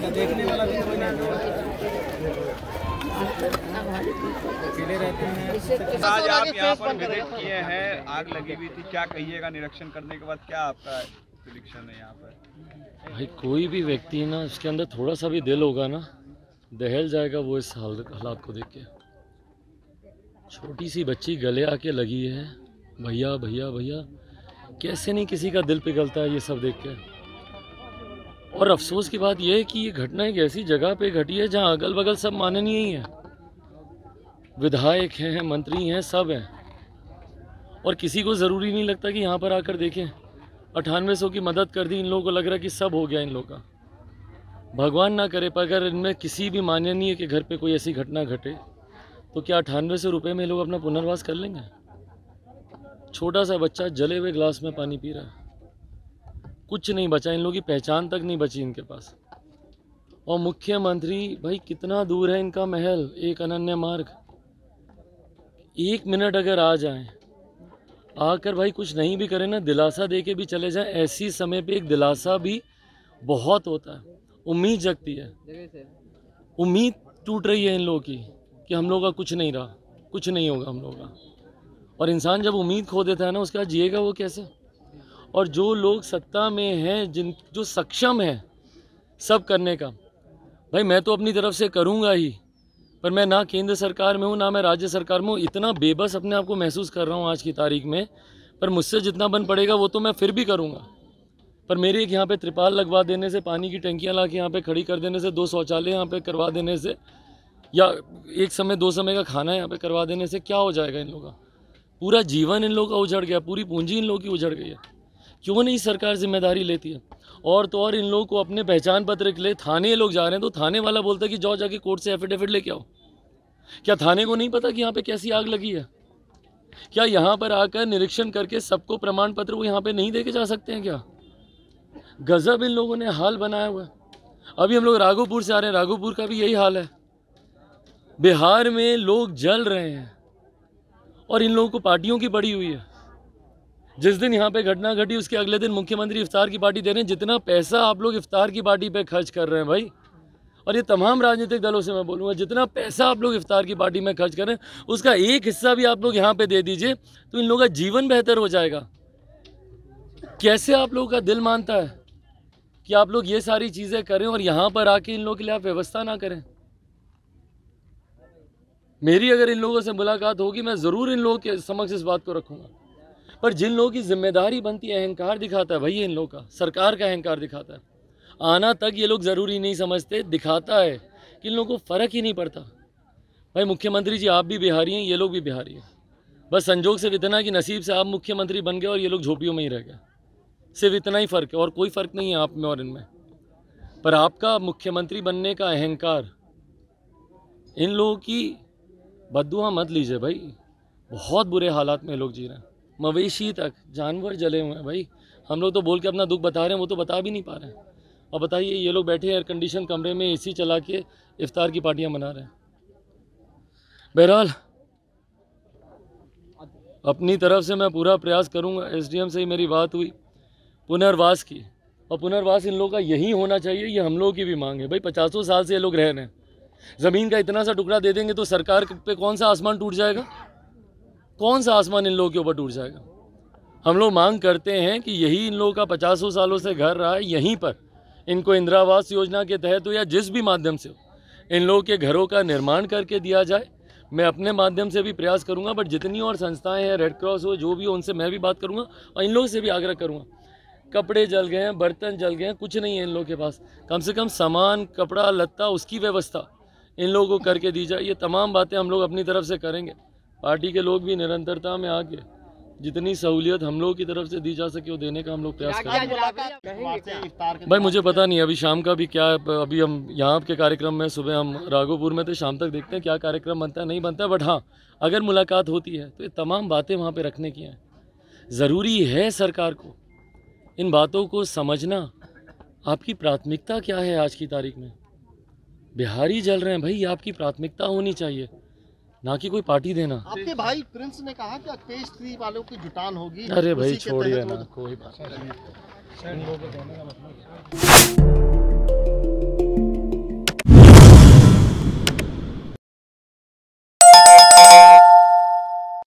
देखने वाला भी कोई नहीं अकेले रहते हैं। आज आप यहाँ पर विजिट किए हैं, आग लगी हुई थी, क्या कहिएगा निरीक्षण करने के बाद, क्या आपका प्रेडिक्शन है यहाँ पर? भाई कोई भी व्यक्ति है ना, उसके अंदर थोड़ा सा भी दिल होगा ना, दहल जाएगा वो इस हालात को देख के। छोटी सी बच्ची गले आके लगी है, भैया भैया भैया, कैसे नहीं किसी का दिल पिघलता है ये सब देख के। और अफसोस की बात यह है कि ये घटना एक ऐसी जगह पे घटी है जहाँ अगल बगल सब माननीय ही हैं, विधायक हैं, मंत्री हैं, सब हैं, और किसी को ज़रूरी नहीं लगता कि यहाँ पर आकर देखें। 9800 की मदद कर दी, इन लोगों को लग रहा है कि सब हो गया इन लोगों का। भगवान ना करे पर अगर इनमें किसी भी माननीय के घर पे कोई ऐसी घटना घटे तो क्या 9800 रुपये में लोग अपना पुनर्वास कर लेंगे? छोटा सा बच्चा जले हुए ग्लास में पानी पी रहा है, कुछ नहीं बचा, इन लोगों की पहचान तक नहीं बची इनके पास। और मुख्यमंत्री भाई कितना दूर है इनका महल, एक अनन्य मार्ग। 1 मिनट अगर आ जाएं, आकर भाई कुछ नहीं भी करें ना, दिलासा दे के भी चले जाएं, ऐसी समय पे एक दिलासा भी बहुत होता है। उम्मीद जगती है, उम्मीद टूट रही है इन लोगों की कि हम लोगों का कुछ नहीं रहा, कुछ नहीं होगा हम लोगों का। और इंसान जब उम्मीद खो देता है ना, उसके बाद जिएगा वो कैसे? और जो लोग सत्ता में हैं, जो सक्षम हैं सब करने का, भाई मैं तो अपनी तरफ से करूँगा ही, पर मैं ना केंद्र सरकार में हूँ ना मैं राज्य सरकार में हूँ। इतना बेबस अपने आप को महसूस कर रहा हूँ आज की तारीख में। पर मुझसे जितना बन पड़ेगा वो तो मैं फिर भी करूँगा। पर मेरे एक यहाँ पे त्रिपाल लगवा देने से, पानी की टंकियाँ ला के यहाँ पे खड़ी कर देने से, 2 शौचालय यहाँ पे करवा देने से, या एक समय 2 समय का खाना यहाँ पे करवा देने से क्या हो जाएगा? इन लोगों का पूरा जीवन इन लोगों का उजड़ गया, पूरी पूंजी इन लोगों की उजड़ गई है। क्यों नहीं सरकार जिम्मेदारी लेती है? और तो और इन लोगों को अपने पहचान पत्र के लिए थाने लोग जा रहे हैं तो थाने वाला बोलता है कि जाओ जाके कोर्ट से एफिडेविट लेके आओ। क्या थाने को नहीं पता कि यहाँ पे कैसी आग लगी है? क्या यहाँ पर आकर निरीक्षण करके सबको प्रमाण पत्र वो यहाँ पे नहीं दे के जा सकते हैं क्या? गजब इन लोगों ने हाल बनाया हुआ है। अभी हम लोग राघोपुर से आ रहे हैं, राघोपुर का भी यही हाल है। बिहार में लोग जल रहे हैं और इन लोगों को पार्टियों की पड़ी हुई है। जिस दिन यहाँ पे घटना घटी उसके अगले दिन मुख्यमंत्री इफ्तार की पार्टी दे रहे हैं। जितना पैसा आप लोग इफ्तार की पार्टी पे खर्च कर रहे हैं भाई, और ये तमाम राजनीतिक दलों से मैं बोलूँगा, जितना पैसा आप लोग इफ्तार की पार्टी में खर्च कर रहे हैं उसका एक हिस्सा भी आप लोग यहाँ पे दे दीजिए तो इन लोगों का जीवन बेहतर हो जाएगा। कैसे आप लोगों का दिल मानता है कि आप लोग ये सारी चीज़ें करें और यहाँ पर आके इन लोगों के लिए आप व्यवस्था ना करें? मेरी अगर इन लोगों से मुलाकात होगी मैं ज़रूर इन लोगों के समक्ष इस बात को रखूँगा। पर जिन लोगों की जिम्मेदारी बनती है, अहंकार दिखाता है भाई, इन लोगों का सरकार का अहंकार दिखाता है। आना तक ये लोग ज़रूरी नहीं समझते, दिखाता है कि इन लोगों को फ़र्क ही नहीं पड़ता। भाई मुख्यमंत्री जी आप भी बिहारी हैं, ये लोग भी बिहारी हैं, बस संजोग से इतना कि नसीब से आप मुख्यमंत्री बन गए और ये लोग झोपड़ियों में ही रह गए। सिर्फ इतना ही फ़र्क है और कोई फ़र्क नहीं है आप में और इनमें। पर आपका मुख्यमंत्री बनने का अहंकार, इन लोगों की बद्दुआ मत लीजिए भाई। बहुत बुरे हालात में लोग जी रहे हैं, मवेशी तक, जानवर जले हुए हैं भाई। हम लोग तो बोल के अपना दुख बता रहे हैं, वो तो बता भी नहीं पा रहे हैं। और बताइए ये लोग बैठे एयर कंडीशन कमरे में एसी चला के इफ्तार की पार्टियां मना रहे हैं। बहरहाल अपनी तरफ से मैं पूरा प्रयास करूंगा। एसडीएम से ही मेरी बात हुई पुनर्वास की, और पुनर्वास इन लोगों का यही होना चाहिए, ये हम लोगों की भी मांग है भाई। 50 साल से ये लोग रह रहे हैं, ज़मीन का इतना सा टुकड़ा दे देंगे तो सरकार पे कौन सा आसमान टूट जाएगा? कौन सा आसमान इन लोगों के ऊपर टूट जाएगा? हम लोग मांग करते हैं कि यही इन लोगों का 50 सालों से घर रहा है, यहीं पर इनको इंदिरा आवास योजना के तहत हो या जिस भी माध्यम से हो इन लोगों के घरों का निर्माण करके दिया जाए। मैं अपने माध्यम से भी प्रयास करूंगा, बट जितनी और संस्थाएं हैं, रेड क्रॉस हो, जो भी हो, उनसे मैं भी बात करूंगा और इन लोगों से भी आग्रह करूंगा। कपड़े जल गए हैं, बर्तन जल गए हैं, कुछ नहीं है इन लोगों के पास, कम से कम सामान, कपड़ा लत्ता, उसकी व्यवस्था इन लोगों को करके दी जाए। ये तमाम बातें हम लोग अपनी तरफ से करेंगे। पार्टी के लोग भी निरंतरता में आके जितनी सहूलियत हम लोग की तरफ से दी जा सके वो देने का हम लोग प्रयास करेंगे। भाई मुझे पता नहीं अभी शाम का भी क्या है, अभी हम यहाँ के कार्यक्रम में, सुबह हम राघोपुर में थे, शाम तक देखते हैं क्या कार्यक्रम बनता है नहीं बनता है। बट हाँ, अगर मुलाकात होती है तो ये तमाम बातें वहाँ पे रखने की हैं। ज़रूरी है सरकार को इन बातों को समझना। आपकी प्राथमिकता क्या है आज की तारीख में? बिहारी जल रहे हैं भाई, आपकी प्राथमिकता होनी चाहिए, ना कि कोई पार्टी देना। आपके भाई प्रिंस ने कहा कि फेज 3 वालों की जुटान होगी। अरे भाई छोड़िए ना, कोई बात नहीं। है।